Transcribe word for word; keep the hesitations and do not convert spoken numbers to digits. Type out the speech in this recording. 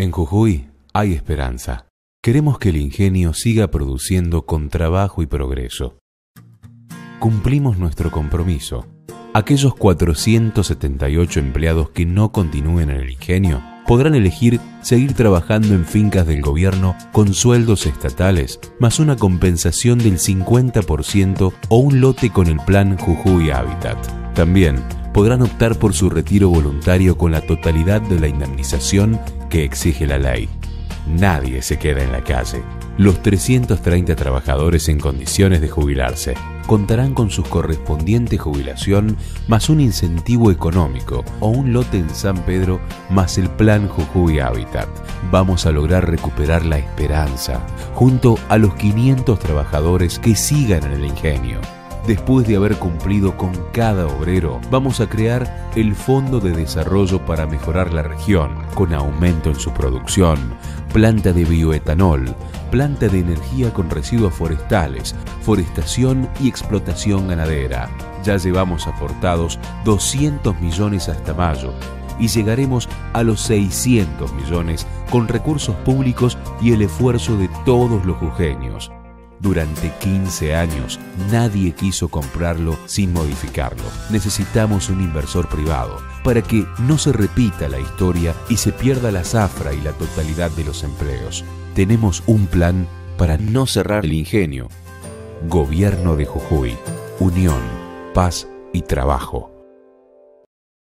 En Jujuy hay esperanza. Queremos que el ingenio siga produciendo con trabajo y progreso. Cumplimos nuestro compromiso. Aquellos cuatrocientos setenta y ocho empleados que no continúen en el ingenio podrán elegir seguir trabajando en fincas del gobierno con sueldos estatales, más una compensación del cincuenta por ciento o un lote con el plan Jujuy Hábitat. También podrán optar por su retiro voluntario con la totalidad de la indemnización que exige la ley. Nadie se queda en la calle. Los trescientos treinta trabajadores en condiciones de jubilarse contarán con su correspondiente jubilación más un incentivo económico o un lote en San Pedro más el plan Jujuy Hábitat. Vamos a lograr recuperar la esperanza junto a los quinientos trabajadores que sigan en el ingenio. Después de haber cumplido con cada obrero, vamos a crear el Fondo de Desarrollo para mejorar la región, con aumento en su producción, planta de bioetanol, planta de energía con residuos forestales, forestación y explotación ganadera. Ya llevamos aportados doscientos millones hasta mayo y llegaremos a los seiscientos millones con recursos públicos y el esfuerzo de todos los jujeños. Durante quince años nadie quiso comprarlo sin modificarlo. Necesitamos un inversor privado para que no se repita la historia y se pierda la zafra y la totalidad de los empleos. Tenemos un plan para no cerrar el ingenio. Gobierno de Jujuy. Unión, paz y trabajo.